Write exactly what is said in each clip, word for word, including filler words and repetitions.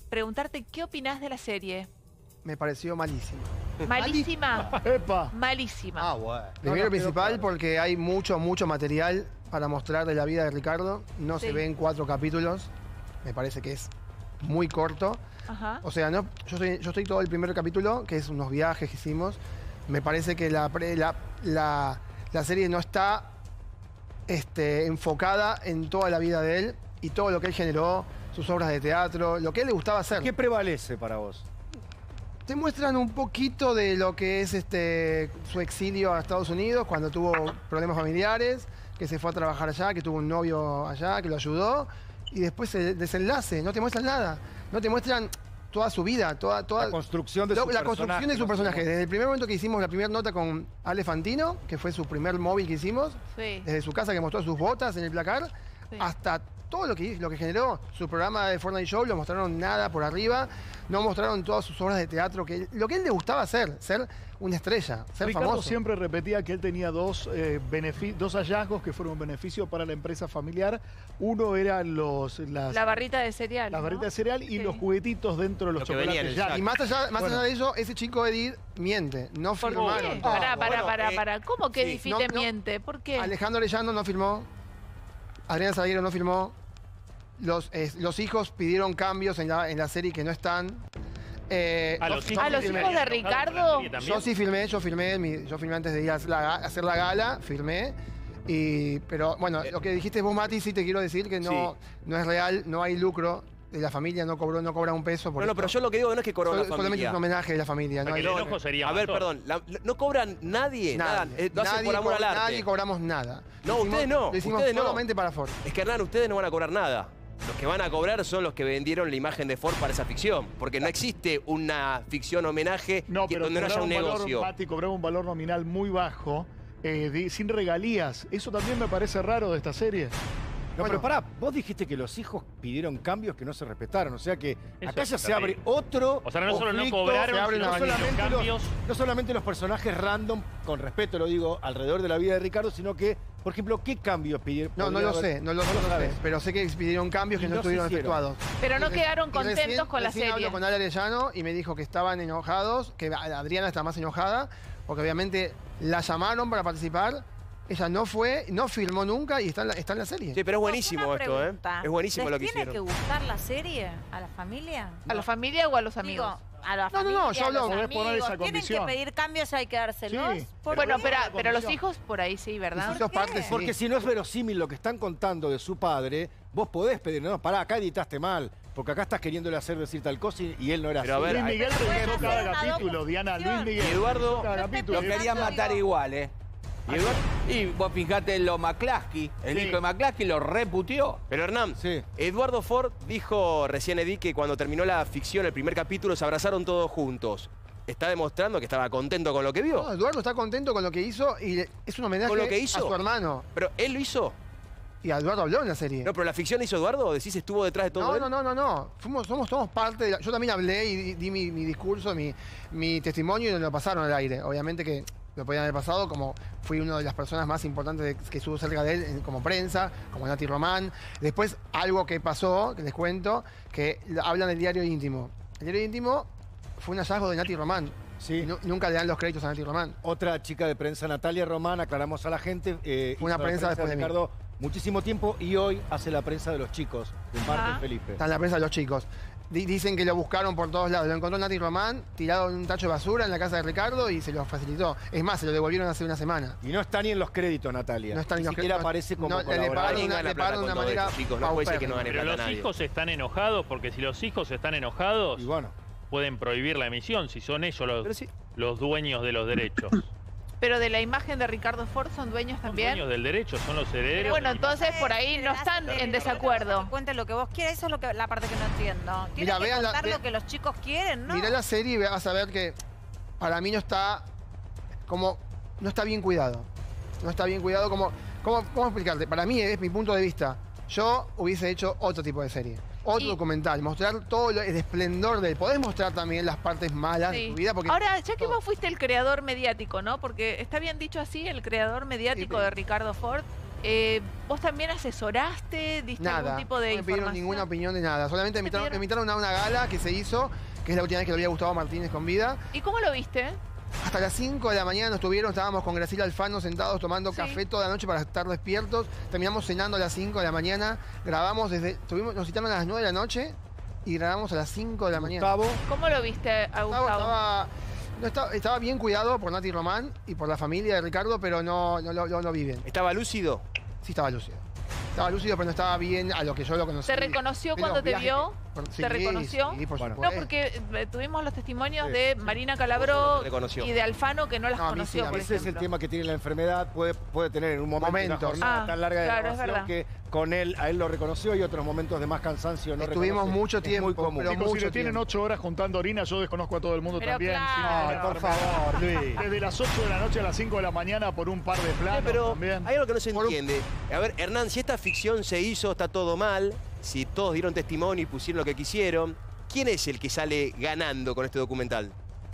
preguntarte qué opinás de la serie. Me pareció malísima. Malísima. ¡Epa! Malísima. Ah, bueno. Primero No, no, principal claro. porque hay mucho, mucho material para mostrar de la vida de Ricardo. No Sí. se ven cuatro capítulos. Me parece que es muy corto. Ajá. O sea, no, yo, estoy, yo estoy todo el primer capítulo, que es unos viajes que hicimos. Me parece que la, pre- la, la, la serie no está este, enfocada en toda la vida de él y todo lo que él generó, sus obras de teatro, lo que él le gustaba hacer. ¿Qué prevalece para vos? Te muestran un poquito de lo que es este, su exilio a Estados Unidos, cuando tuvo problemas familiares, que se fue a trabajar allá, que tuvo un novio allá, que lo ayudó, y después el desenlace, no te muestran nada. No te muestran toda su vida, toda... toda La construcción de lo- su La personaje, construcción de su ¿no? personaje. Desde el primer momento que hicimos la primera nota con Ale Fantino, que fue su primer móvil que hicimos, Sí. desde su casa que mostró sus botas en el placar, Sí. hasta todo lo que, lo que generó su programa de Fortnite Show, lo mostraron nada por arriba, no mostraron todas sus obras de teatro, que lo que él le gustaba hacer, ser una estrella, ser Ricardo famoso. siempre repetía que él tenía dos, eh, benefi- dos hallazgos que fueron un beneficio para la empresa familiar. Uno era los, las, La barrita de cereal. las ¿no? barritas de cereal y Sí. los juguetitos dentro de los Lo que venía chocolates. en el Jack. Y más allá, más Bueno. allá de eso, ese chico Edith miente, no ¿Por firmaron. qué? todo. Pará, pará, bueno, pará, eh, pará. ¿Cómo que sí. Difite No, no. miente? ¿Por qué? Alejandro Arellano no firmó, Adrián Salguero no firmó, los, eh, los hijos pidieron cambios en la, en la serie que no están. Eh, A no- los no hijos, ¿A los firmé. hijos de Ricardo? Yo sí firmé, yo firmé, mi- yo firmé antes de ir a hacer la, ga- a hacer la gala, firmé. Y, pero bueno, lo que dijiste vos, Mati, sí te quiero decir que no, no es real, no hay lucro. De la familia no cobró, no cobra un peso. Por No, no, esto. pero yo lo que digo no es que cobró Sol- la solamente es familia. un homenaje de la familia. No Porque hay el no, enojo sería A ver, mayor. perdón, la- no cobran nadie, nada. nadie, eh, Lo hacen nadie por amor co- al arte. Nadie cobramos nada. No, Lo ustedes hicimos- no, Lo hicimos ustedes no. solamente para Ford. Es que Hernán, ustedes no van a cobrar nada. Los que van a cobrar son los que vendieron la imagen de Ford para esa ficción. Porque no existe una ficción homenaje No, que- pero donde no haya cobraba un un valor, negocio. Mati, cobraba un valor nominal muy bajo, eh, de- sin regalías. Eso también me parece raro de esta serie. No, Bueno. pero pará, vos dijiste que los hijos pidieron cambios que no se respetaron. O sea que Eso acá es ya se terrible. abre otro. O sea, no solo no conflicto, cobraron, se abre sino no, que solamente hicieron los, cambios. no solamente los personajes random, con respeto lo digo, alrededor de la vida de Ricardo, sino que, por ejemplo, ¿qué cambios pidieron? No, no podría lo haber- sé, no lo, no lo sé. sabes. Pero sé que pidieron cambios que Y no no se estuvieron hicieron. efectuados. Pero no Y re- quedaron y contentos recién- con la recién serie. hablo con Ale Arellano y me dijo que estaban enojados, que Adriana está más enojada, porque obviamente la llamaron para participar. Ella no fue, no firmó nunca y está en la, está en la serie. Sí, pero es buenísimo Una esto, ¿eh? pregunta. Es buenísimo ¿Les lo que tiene hicieron. que gustar la serie a la familia? ¿A la familia o a los amigos? Digo, a la No, no, familia, no, yo hablo- a los Podés poner amigos. esa ¿Tienen condición. que pedir cambios y hay que dárselos? Sí. ¿Por Bueno, qué? pero, la pero los condición. hijos por ahí sí, Y ¿verdad? si sos qué? parte, sí. Porque si no es verosímil lo que están contando de su padre, vos podés pedir, no, pará, acá editaste mal, porque acá estás queriéndole hacer decir tal cosa y, y él no era Pero a así. ver, Luis hay- Miguel Pero pueden revisó hacer cada una capítulo, Diana. Luis documención. Miguel. Y Eduardo- revisó cada Lo capítulo. que Lo querían Digo- matar igual, ¿eh? Y Eduardo- Y vos fijate en lo McCluskey, el Sí. hijo de McCluskey lo reputió. Pero Hernán, Sí. Eduardo Ford dijo recién, Edith, que cuando terminó la ficción, el primer capítulo, se abrazaron todos juntos. Está demostrando que estaba contento con lo que vio. No, Eduardo está contento con lo que hizo y le- es un homenaje ¿Con lo que hizo? a su hermano. Pero él lo hizo. Y a Eduardo habló en la serie. No, pero la ficción hizo Eduardo, ¿o decís estuvo detrás de todo No, él? no, no, no, no. Fuimos, somos, somos parte de la... Yo también hablé y di, di mi, mi discurso, mi, mi testimonio y lo pasaron al aire. Obviamente que lo podían haber pasado, como fui una de las personas más importantes de- que estuvo cerca de él en- como prensa, como Nati Román. Después, algo que pasó, que les cuento, que hablan del diario íntimo. El diario íntimo fue un hallazgo de Nati Román. Sí. Y nu- nunca le dan los créditos a Nati Román. Otra chica de prensa, Natalia Román, aclaramos a la gente. eh, Fue una hizo la prensa después de mí. Ricardo muchísimo tiempo y hoy hace la prensa de los chicos, de Marta Ah. y Felipe. Está en la prensa de los chicos. Di- dicen que lo buscaron por todos lados. Lo encontró Nati Román tirado en un tacho de basura en la casa de Ricardo y se lo facilitó. Es más, se lo devolvieron hace una semana. Y no está ni en los créditos, Natalia. No está ni ni los siquiera créditos, aparece como no, le- le colaborador. pagaron Alguien una- gana le plata pagaron con de todo una manera esto, chicos. No puede ser que no gane Pero plata los nadie. hijos están enojados porque si los hijos están enojados, Y bueno, pueden prohibir la emisión si son ellos los, Pero sí. los dueños de los derechos. Pero de la imagen de Ricardo Ford son dueños Son también. dueños del derecho, son los herederos. Bueno, de la entonces Eh, por ahí le no das están el en derecho desacuerdo. Que cuente lo que vos quieras, eso es lo que, la parte que no entiendo. Tiene Mira, que vean la- contar ve- lo que los chicos quieren, ¿no? Mirá la serie y vas a ver que para mí no está como no está bien cuidado. No está bien cuidado como ¿cómo, cómo explicarte? Para mí es mi punto de vista. Yo hubiese hecho otro tipo de serie. Otro Y- documental, mostrar todo lo- el esplendor de él. Podés mostrar también las partes malas Sí. de tu vida. Porque Ahora, ya que todo. vos fuiste el creador mediático, ¿no? Porque está bien dicho así, el creador mediático Sí, sí. de Ricardo Ford. Eh, ¿Vos también asesoraste? ¿Diste Nada, algún tipo de no me pidieron información? ninguna opinión de nada. Solamente me ¿Te invitaron, me pidieron? invitaron a una gala que se hizo, que es la última vez que le había gustado a Martínez con vida. ¿Y cómo lo viste? Hasta las cinco de la mañana nos estuvieron, estábamos con Graciela Alfano sentados tomando Sí. café toda la noche para estar despiertos. Terminamos cenando a las cinco de la mañana, grabamos desde, tuvimos, nos citaron a las nueve de la noche y grabamos a las cinco de la mañana. Gustavo, ¿Cómo lo viste a Gustavo Gustavo? estaba, no estaba, estaba bien cuidado por Nati Román y por la familia de Ricardo, pero no, no, lo- no lo vi bien. ¿Estaba lúcido? Sí estaba lúcido. Estaba lúcido, pero no estaba bien a lo que yo lo conocí. ¿Te reconoció De cuando los te viajes vio? por- ¿Te sí, reconoció? Sí, por Bueno. No, supuesto. porque eh, tuvimos los testimonios Sí, de sí. Marina Calabró Reconoció. y de Alfano que no las No, a mí sí, conoció, a mí por ese es el ejemplo. tema que tiene la enfermedad. Puede, puede tener en un momento Momentos. una jornada Ah, tan larga de claro, es grabación verdad. que con él, a él lo reconoció y otros momentos de más cansancio no Estuvimos reconoce. mucho Es tiempo, muy común. pero Chicos, si mucho le tienen tiempo. ocho horas juntando orina, yo desconozco a todo el mundo Pero también. claro. sin Ay, ninguna por enfermedad. favor, Luis. Desde las ocho de la noche a las cinco de la mañana por un par de planos pero también. hay algo que no se Por un- entiende. A ver, Hernán, si esta ficción se hizo, está todo mal, si todos dieron testimonio y pusieron lo que quisieron, ¿quién es el que sale ganando con este documental?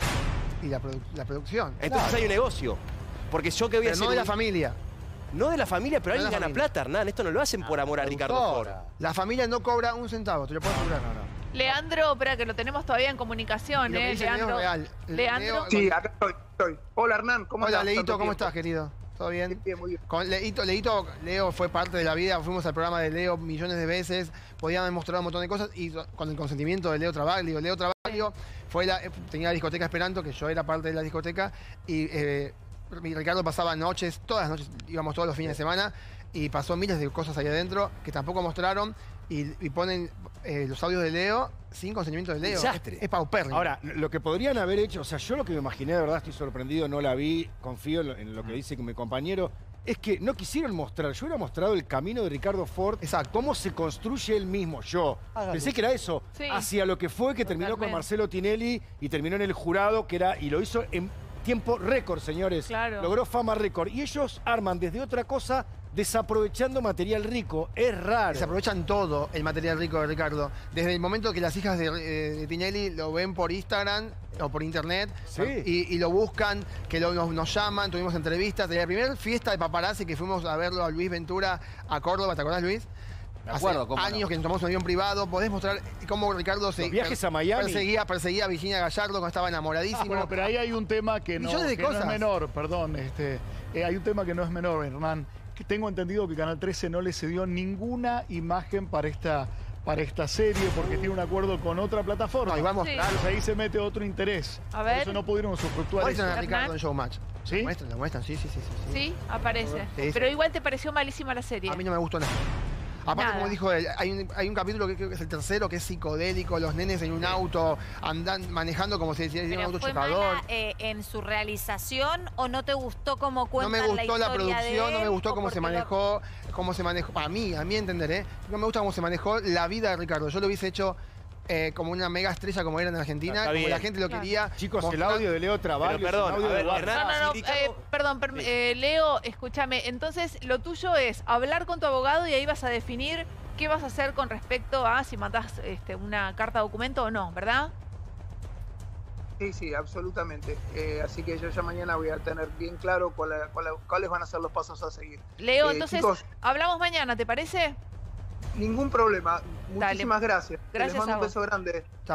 Y la, produ- la producción. Entonces hay un negocio. Porque yo que voy a Pero hacer no de la un- familia. no de la familia, pero No de alguien la gana familia. plata, Hernán. Esto no lo hacen por amor a Ricardo Ford. Productora. La familia no cobra un centavo, te lo puedo asegurar. Leandro, espera que lo tenemos todavía en comunicación, Y lo que ¿eh? dice Leo Leandro. es real. Leandro. Leo- Sí, acá estoy, estoy. Hola Hernán, ¿cómo Hola, andás? Leito, Tanto ¿cómo tiempo. estás, querido? ¿Todo bien? Bien, muy bien. Con Leito, Leito, Leo fue parte de la vida, fuimos al programa de Leo millones de veces, podían demostrar un montón de cosas y con el consentimiento de Leo Travaglio. Leo Travaglio fue la, tenía la discoteca Esperanto, que yo era parte de la discoteca, y eh, mi Ricardo pasaba noches, todas las noches, íbamos todos los fines de semana, y pasó miles de cosas ahí adentro que tampoco mostraron, y, y ponen eh, los audios de Leo sin consentimiento de Leo. Desastre. Es, es paupérrimo. Ahora, lo que podrían haber hecho, o sea, yo lo que me imaginé, de verdad estoy sorprendido, no la vi, confío en lo, en lo que dice mi compañero, es que no quisieron mostrar, yo hubiera mostrado el camino de Ricardo Ford, Exacto. cómo se construye él mismo, yo. Pensé que era eso, Sí. hacia lo que fue, que terminó con Totalmente. Marcelo Tinelli y terminó en el jurado, que era, y lo hizo en tiempo récord, señores. Claro. Logró fama récord. Y ellos arman desde otra cosa, desaprovechando material rico. Es raro. Se aprovechan todo el material rico de Ricardo. Desde el momento que las hijas de, eh, de Tinelli lo ven por Instagram o por internet Sí. y, y lo buscan, que lo- nos, nos llaman, tuvimos entrevistas. De la primera fiesta de paparazzi que fuimos a verlo a Luis Ventura a Córdoba, ¿te acordás, Luis? Me acuerdo, Hace cómo no. años que nos tomamos un avión privado. Podés mostrar cómo Ricardo se Los viajes a Miami. perseguía, perseguía a Virginia Gallardo cuando estaba enamoradísimo. Bueno, pero ahí hay un tema que no, Millones de que no es cosas. menor, perdón. Este, eh, hay un tema que no es menor, Hernán. Que tengo entendido que Canal trece no le cedió ninguna imagen para esta, para esta serie porque tiene un acuerdo con otra plataforma. No, y vamos, Sí. claro. Entonces ahí se mete otro interés. A Por ver. eso no pudieron usufructuar eso. Muestran a Hernán. Ricardo en Showmatch. ¿Sí? Lo muestran, lo muestran, sí, sí, sí. sí, sí. Sí, aparece. Sí, sí. Pero igual te pareció malísima la serie. A mí no me gustó nada. Aparte, Nada. como dijo él, hay un, hay un capítulo que creo que es el tercero, que es psicodélico, los nenes en un auto, andan manejando como si hiciera un ¿Pero auto fue chocador. mala eh, en su realización o no te gustó cómo No cuentan me la gustó la, historia de producción, no me él, gustó o cómo se porque lo- manejó, cómo se manejó, a mí, a mí entender, ¿eh? No me gusta cómo se manejó la vida de Ricardo. Yo lo hubiese hecho eh, como una mega estrella como era en Argentina, Está como bien. la gente lo Claro. quería. Chicos, el mostrar- audio de Leo Travaglio Pero es un perdón, audio a de ver, WhatsApp. Hernán, No, no, no, si Ricardo- eh, perdón, perm- eh, Leo, escúchame. Entonces, lo tuyo es hablar con tu abogado y ahí vas a definir qué vas a hacer con respecto a si mandás este, una carta documento o no, ¿verdad? Sí, sí, absolutamente. Eh, así que yo ya mañana voy a tener bien claro cuál- cuál- cuáles van a ser los pasos a seguir. Leo, Eh, entonces, chicos. hablamos mañana, ¿te parece? Ningún problema. Muchísimas gracias. Gracias Les mando a un vos. beso grande.